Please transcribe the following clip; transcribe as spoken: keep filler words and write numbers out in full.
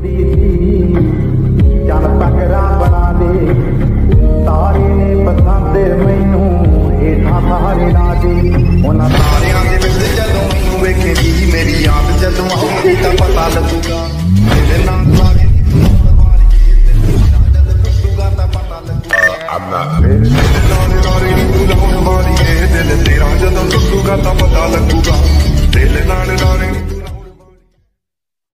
चल पकड़ा बना दे तारे ने पसंद मैनू हेठा सारे ना दे उन्हां तारियां दे विच जदों मैनू वेखेगी मेरी याद जदों आऊगी तां पता लगूगा तेरे नाम लागे I'm not